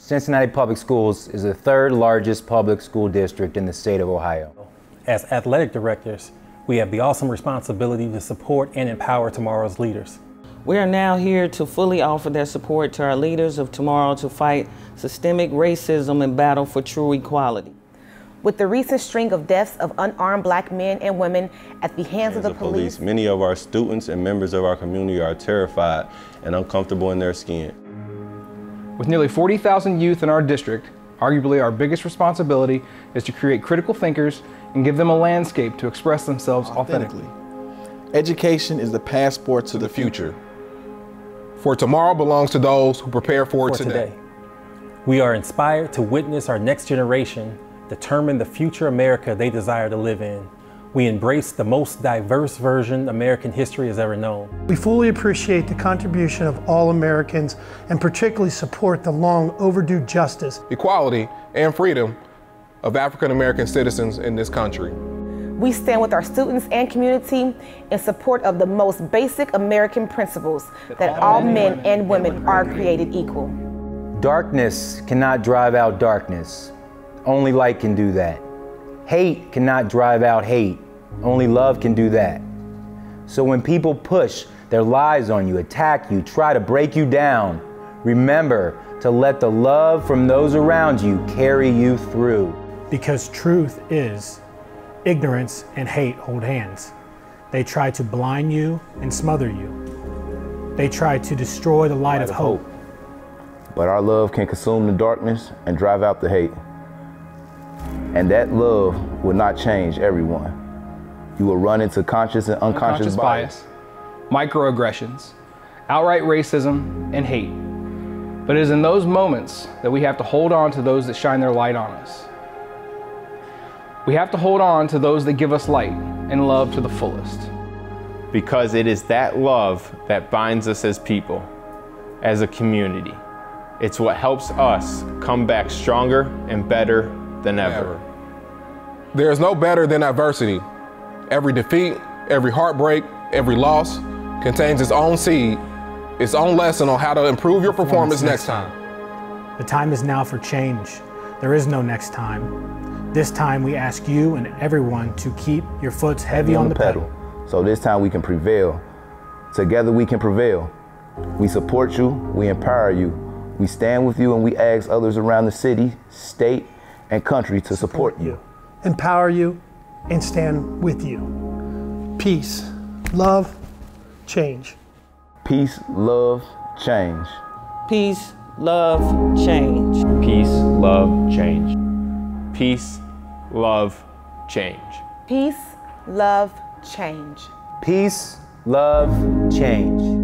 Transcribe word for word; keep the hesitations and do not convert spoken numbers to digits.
Cincinnati Public Schools is the third largest public school district in the state of Ohio. As athletic directors, we have the awesome responsibility to support and empower tomorrow's leaders. We are now here to fully offer that support to our leaders of tomorrow to fight systemic racism and battle for true equality. With the recent string of deaths of unarmed black men and women at the hands of the police, police, many of our students and members of our community are terrified and uncomfortable in their skin. With nearly forty thousand youth in our district, arguably our biggest responsibility is to create critical thinkers and give them a landscape to express themselves authentically. Education is the passport to the future. For tomorrow belongs to those who prepare for it For today. today. We are inspired to witness our next generation determine the future America they desire to live in. We embrace the most diverse version American history has ever known. We fully appreciate the contribution of all Americans and particularly support the long overdue justice, Equality and freedom of African American citizens in this country. we stand with our students and community in support of the most basic American principles that all men and women are created equal. Darkness cannot drive out darkness. Only light can do that. Hate cannot drive out hate. Only love can do that. So when people push their lies on you, attack you, try to break you down, remember to let the love from those around you carry you through. because truth is ignorance and hate hold hands. They try to blind you and smother you. They try to destroy the light of hope. But our love can consume the darkness and drive out the hate. And that love will not change everyone. You will run into conscious and unconscious, unconscious bias, microaggressions, outright racism, and hate. But it is in those moments that we have to hold on to those that shine their light on us. We have to hold on to those that give us light and love to the fullest. Because it is that love that binds us as people, as a community. It's what helps us come back stronger and better than ever. Ever. There is no better than adversity. Every defeat, every heartbreak, every loss contains its own seed, its own lesson on how to improve your performance next time. The time is now for change. There is no next time. This time we ask you and everyone to keep your foot heavy on the pedal. So this time we can prevail. Together we can prevail. We support you, we empower you. We stand with you and we ask others around the city, state, and country to support you. Empower you and stand with you. Peace, love, change. Peace, love, change. Peace, love, change. Peace, love, change. Peace, love, change. Peace, love, change. Peace, love, change.